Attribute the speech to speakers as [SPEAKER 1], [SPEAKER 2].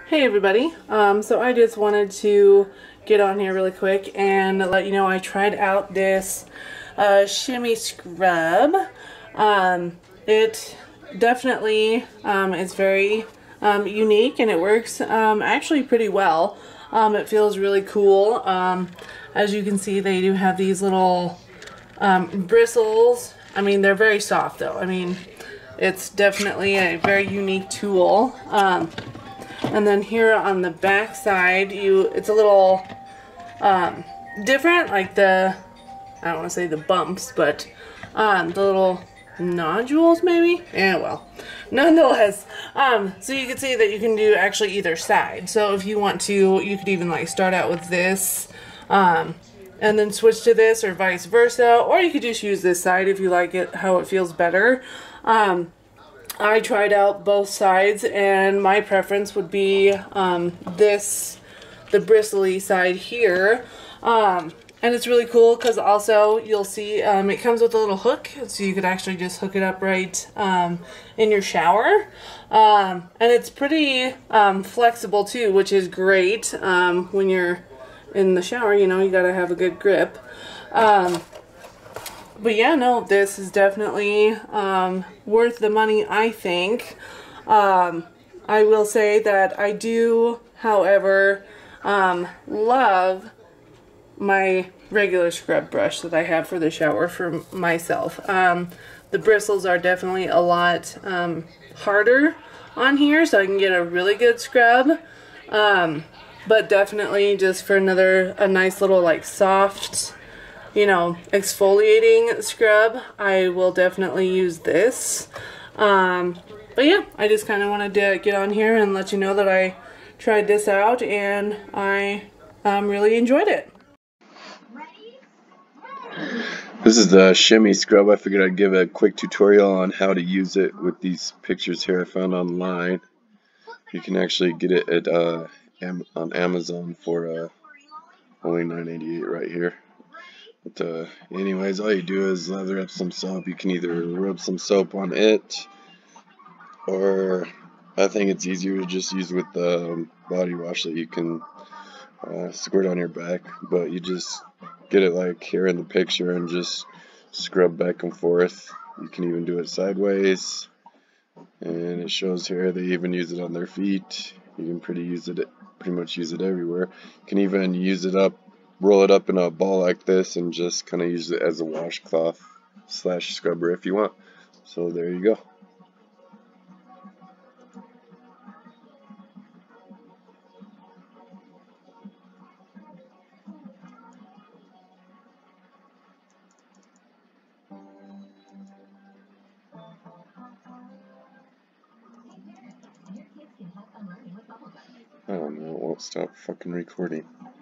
[SPEAKER 1] Hey everybody, so I just wanted to get on here really quick and let you know I tried out this Shimmy scrub. It definitely is very unique, and it works actually pretty well. It feels really cool. As you can see, they do have these little bristles. I mean, they're very soft though. I mean, it's definitely a very unique tool. And then here on the back side, it's a little different, like I don't want to say the bumps, but the little nodules maybe? Yeah, well, nonetheless, so you can see that you can do actually either side. So if you want to, you could even like start out with this, and then switch to this, or vice versa, or you could just use this side if you like it, how it feels better. I tried out both sides, and my preference would be the bristly side here. And it's really cool because also you'll see it comes with a little hook, so you could actually just hook it up right in your shower. And it's pretty flexible too, which is great when you're in the shower. You know, you gotta have a good grip. But yeah, no, this is definitely worth the money, I think. I will say that I do, however, love my regular scrub brush that I have for the shower for myself. The bristles are definitely a lot harder on here, so I can get a really good scrub. But definitely just for a nice little like soft, you know, exfoliating scrub, I will definitely use this. But yeah, I just kind of wanted to get on here and let you know that I tried this out, and I really enjoyed it.
[SPEAKER 2] This is the Shimmy scrub. I figured I'd give a quick tutorial on how to use it with these pictures here I found online. You can actually get it at on Amazon for only $9.88 right here. But anyways, all you do is lather up some soap. You can either rub some soap on it, or I think it's easier to just use with the body wash that you can squirt on your back. But you just get it like here in the picture and just scrub back and forth. You can even do it sideways, and it shows here they even use it on their feet. You can pretty much use it everywhere. You can even use it up, roll it up in a ball like this, and just kind of use it as a washcloth / scrubber if you want. So there you go. I don't know, it won't stop fucking recording.